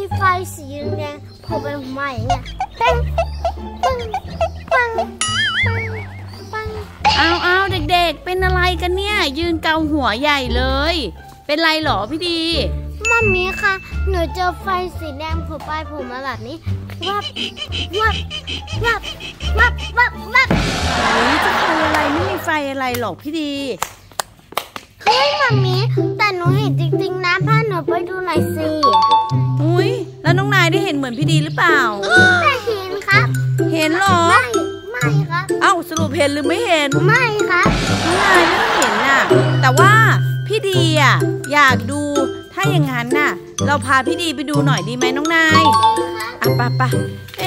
ไฟสีแดงโผล่ไปใหม่เนี่ยปังปังปังปังเอาเด็กๆเป็นอะไรกันเนี่ยยืนเกาหัวใหญ่เลยเป็นไรหรอพี่ดีมัมมี่คะหนูเจอไฟสีแดงโผล่ไปโผล่มาแบบนี้วับวับวับวับวับวับจะไฟอะไรไม่มีไฟอะไรหรอกพี่ดีเฮ้ยมัมมี่แต่หนูเห็นจริงๆนะพาหนูไปดูหน่อยสิอุ้ยแล้วน้องนายได้เห็นเหมือนพี่ดีหรือเปล่าไม่เห็นครับเห็นหรอไม่ครับเอ้าสรุปเห็นหรือไม่เห็นไม่ครับน้องนายไม่เห็นน่ะแต่ว่าพี่ดีอ่ะอยากดูถ้าอย่างนั้นน่ะเราพาพี่ดีไปดูหน่อยดีไหมน้องนายอ่ะปะ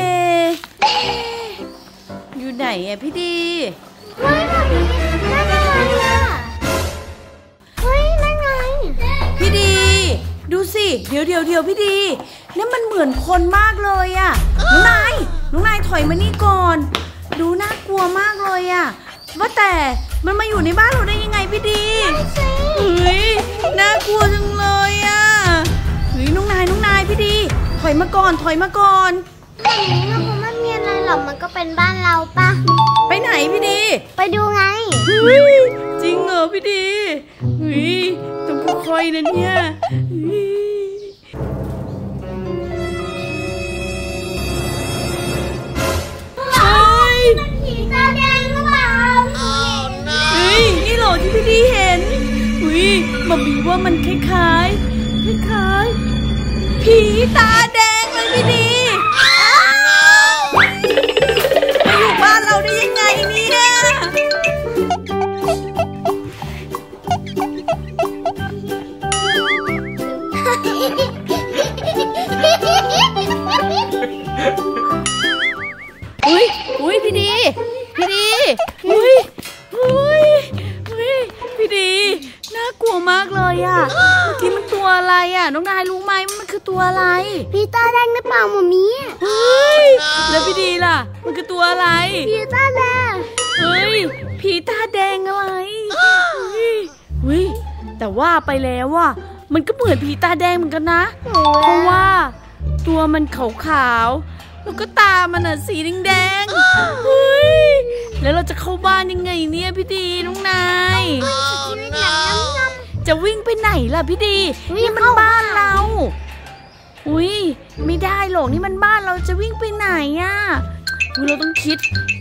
อยู่ไหนอ่ะพี่ดีเฮ้ยนั่นอะไรอ่ะเฮ้ยนั่นไงพี่ดีดูสิเดี๋ยวพี่ดีนี่มันเหมือนคนมากเลยอ่ะน้องนายถอยมานี่ก่อนดูน่ากลัวมากเลยอ่ะว่าแต่มันมาอยู่ในบ้านเราได้ยังไงพี่ดีเฮ้ยน่ากลัวจังเลยอ่ะเฮ้ยน้องนายพี่ดีถอยมาก่อนแบบนี้มันคงไม่มีอะไรหรอกมันก็เป็นบ้านเราปะไปไหนพี่ดีไปดูไงจริงเหรอพี่ดีเฮ้ยต้องค่อยๆนะเนี่ยผีตาแดงหรือเปล่านี่เหรอที่พี่ดีเห็นมัมมี่ว่ามันคล้ายผีตาแดงเลยพี่ดีมาอยู่บ้านเราได้ยังไงเนี่ยอุ้ยพี่ดีพี่ดีน่ากลัวมากเลยอ่ะเมื่อกี้มันตัวอะไรอ่ะน้องนายรู้ไหมมันคือตัวอะไรผีตาแดงหรือเปล่ามัมมี่แล้วพี่ดีล่ะมันคือตัวอะไรผีตาแดงผีตาแดงอะไรแต่ว่าไปแล้วอ่ะมันก็เหมือนผีตาแดงเหมือนกันนะเพราะว่าตัวมันขาวแล้วก็ตามันอ่ะสีแดงแล้วเราจะเข้าบ้านยังไงเนี่ยพี่ดีน้องนายจะวิ่งไปไหนล่ะพี่ดีนี่มันบ้านเราไม่ได้หรอกนี่มันบ้านเราจะวิ่งไปไหนอ่ะเราต้องคิด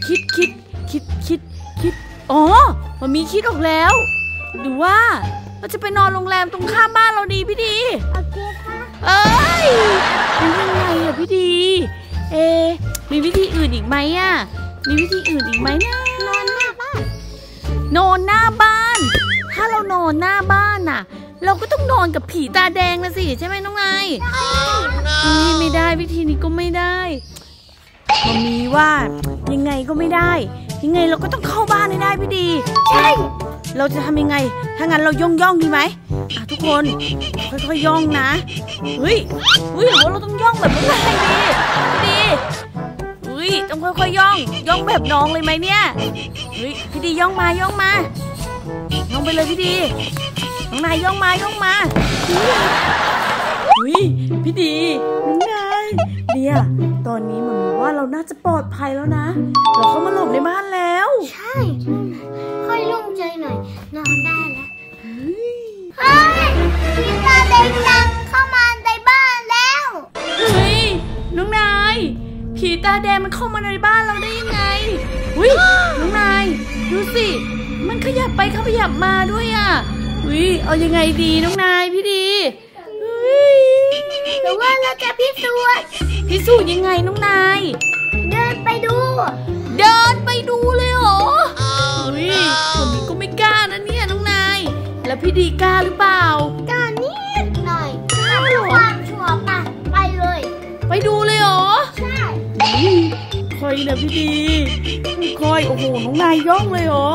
อ๋อมันมีคิดออกแล้วหรือว่าเราจะไปนอนโรงแรมตรงข้ามบ้านเราดีพี่ดีโอเคค่ะเป็นยังไงอ่ะพี่ดีมีวิธีอื่นอีกไหมอ่ะมีวิธีอื่นอีกไหมนะนอนหน้าบ้านถ้าเรานอนหน้าบ้านน่ะเราก็ต้องนอนกับผีตาแดงนะสิใช่ไหมน้องนายไม่ได้วิธีนี้ก็ไม่ได้มันมีว่ายังไงก็ไม่ได้ยังไงเราก็ต้องเข้าบ้านให้ได้พี่ดีใช่เราจะทำยังไงถ้างั้นเราย่องดีไหมทุกคนค่อยๆย่องนะหรือว่าเราต้องย่องแบบน้องนายดีต้องค่อยๆย่องแบบน้องเลยไหมเนี่ยพี่ดีย่องมาย่องไปเลยพี่ดีน้องนายย่องมาพี่ดีน้องนายเนี่ยตอนนี้มันมีว่าเราน่าจะปลอดภัยแล้วนะเราเข้ามาหลบในบ้านแล้วใช่ค่อยโล่งใจหน่อยนอนได้แล้วผีตาแดงเข้ามาในบ้านแล้วน้องนายผีตาแดงมันเข้ามาในบ้านเราได้ยังไงน้องนายดูสิมันขยับไปขยับมาด้วยอ่ะเอายังไงดีน้องนายพี่ดีหรือว่าเราจะพิสูจน์ยังไงน้องนายเดินไปดูเลยเหรอผมนี้ก็ไม่กล้านะเนี่ยน้องนายแล้วพี่ดีกล้าหรือเปล่ากล้านิดหน่อยถ้าความชัวร์ป่ะไปเลยไปดูเลยเหรอใช่ค่อยนะพี่ดีค่อยโอ้โหน้องนายย่องเลยเหรอ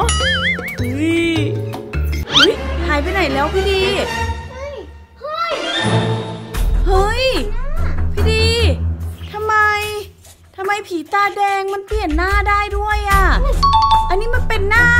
หายไปไหนแล้วพี่ดีพี่ดีทำไมผีตาแดงมันเปลี่ยนหน้าได้ด้วยอ่ะอันนี้มันเป็นหน้า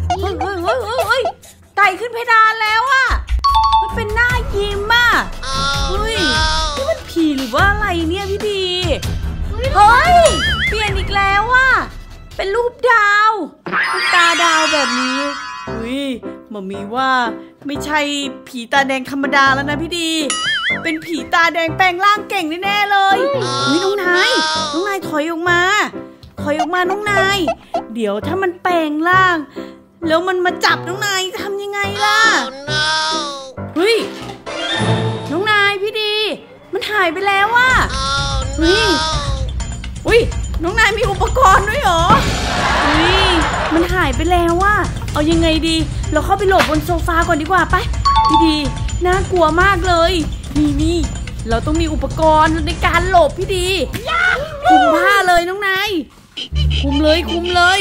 ไต่ขึ้นเพดานแล้วอ่ะมันเป็นหน้ายิ้มอ่ะนี่มันผีหรือว่าอะไรเนี่ยพี่ดีเฮ้ยเปลี่ยนอีกแล้วว่ะเป็นรูปดาวเป็นตาดาวแบบนี้อุ้ยมัมมี่ว่าไม่ใช่ผีตาแดงธรรมดาแล้วนะพี่ดีเป็นผีตาแดงแปลงร่างเก่งแน่ๆเลยนี่น้องนายถอยออกมาน้องนายเดี๋ยวถ้ามันแปลงร่างแล้วมันมาจับน้องนายทำยังไงล่ะเฮ้ยน้องนายพี่ดีมันหายไปแล้วว่ะเฮ้ยอุ้ยน้องนายมีอุปกรณ์ด้วยเหรอเฮ้ยมันหายไปแล้วว่ะเอายังไงดีเราเข้าไปหลบบนโซฟาก่อนดีกว่าไปพี่ดีน่ากลัวมากเลยนี่เราต้องมีอุปกรณ์ในการหลบพี่ดีคลุมผ้าเลยน้องนายคลุมเลยมาด้วย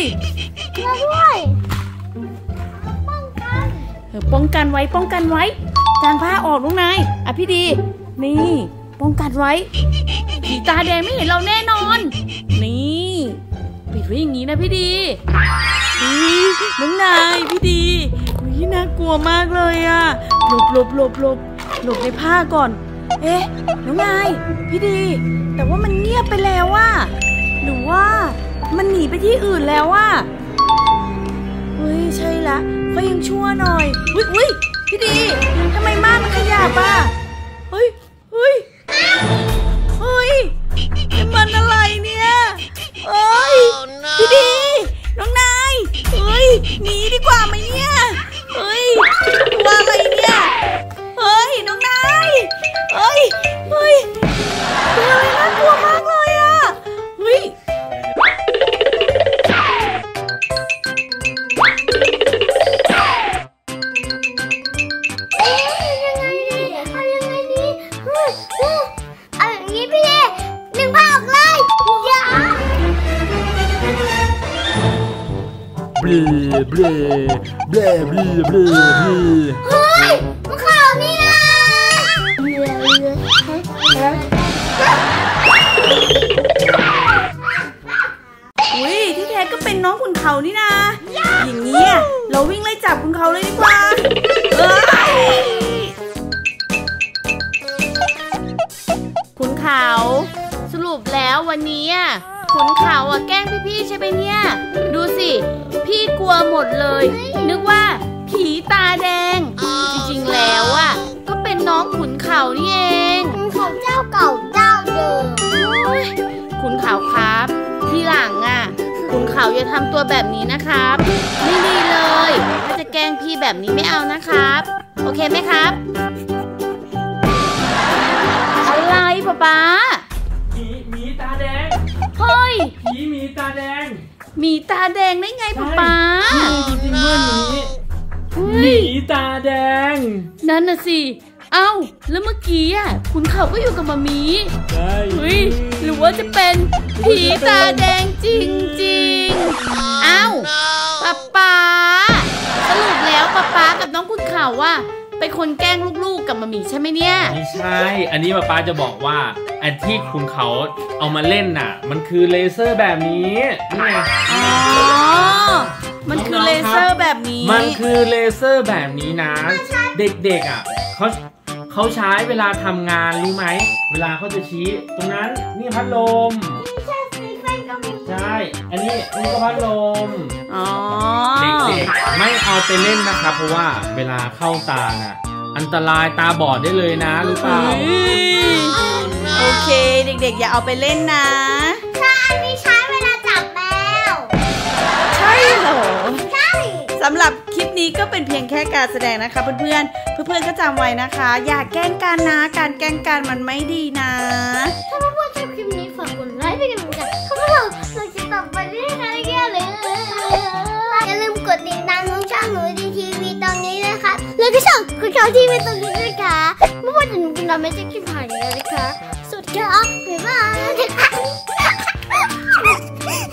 ป้องกันไว้กางผ้าออกน้องนายอ่ะพี่ดีนี่ป้องกันไว้ผีตาแดงไม่เห็นเราแน่นอนนี่ปิดไว้อย่างนี้นะพี่ดีน้องนายพี่ดีน่ากลัวมากเลยอะหลบในผ้าก่อนเอ๊ะน้องนายพี่ดีแต่ว่ามันเงียบไปแล้วว่ะหรือว่ามันหนีไปที่อื่นแล้วว่ะเฮ้ยใช่ละก็ยังชั่วหน่อยอุ้ยพี่ดีทำไมม่านมันขยับอ่ะเฮ้ยมันอะไรเนี่ยพี่ดีน้องนายหนีดีกว่าไหมเนี่ยว่าอะไรเนี่ยน้องนายเป็นอะไรน่ากลัวมากเลยอ่ะเฮ้ยมันข่าวนี่นะที่แท้ก็เป็นน้องขุนเขานี่นะอย่างนี้เราวิ่งไล่จับขุนเขาเลยดีกว่าขุนเขาสรุปแล้ววันนี้ขุนเขาแกล้งพี่ใช่ไหมเนี่ยดูสิพี่กลัวหมดเลยนึกว่าผีตาแดงจริงๆแล้วก็เป็นน้องขุนเขานี่เองขุนเขาเจ้าเก่าเจ้าเดิมขุนเขาครับทีหลังขุนเขาอย่าทำตัวแบบนี้นะครับไม่ดีเลยถ้าจะแกล้งพี่แบบนี้ไม่เอานะครับโอเคไหมครับอะไรป๊าหมีตาแดงเฮ้ยผีหมีตาแดงหมีตาแดงได้ไงป๊าจริงด้วยหมีตาแดงนั่นน่ะสิเอ้าแล้วเมื่อกี้ขุนเขาก็อยู่กับมามีใช่หรือว่าจะเป็นผีตาแดงจริงเอ้าป๊าสรุปแล้วป๊ากับน้องขุนเขาเป็นคนแกล้งลูกๆกับมามีใช่ไหมเนี่ยไม่ใช่อันนี้ป๊าจะบอกว่าอันที่ขุนเขาเอามาเล่นมันคือเลเซอร์แบบนี้นี่ไงมันคือเลเซอร์แบบนี้มันคือเลเซอร์แบบนี้นะเด็กเขาใช้เวลาทำงานรู้ไหมเวลาเขาจะชี้ตรงนั้นนี่พัดลมใช่อันนี้ก็พัดลมเด็กๆไม่เอาไปเล่นนะครับเพราะว่าเวลาเข้าตาอันตรายตาบอดได้เลยนะรู้เปล่าโอเคเด็กๆอย่าเอาไปเล่นนะใช่อันนี้ใช้เวลาจับแมวใช่เหรอใช่สำหรับคลิปนี้ก็เป็นเพียงแค่การแสดงนะคะเพื่อนก็จำไว้นะคะอย่าแกล้งกันนะการแกล้งกันมันไม่ดีนะถ้าเพื่อนๆชอบคลิปนี้ฝากกดไลค์เป็นกำลังใจให้พวกเราจะต่อไปเรื่อยๆเลยอย่าลืมกดติดตามช่องหนูดีทีวีตรงนี้นะคะแล้วก็ช่องคุณเขาทีวีตรงนี้ด้วยค่ะไม่ว่าจะหนูกินเราไม่จะคลิปผ่านเลยนะคะสุดยอดบ๊ายบาย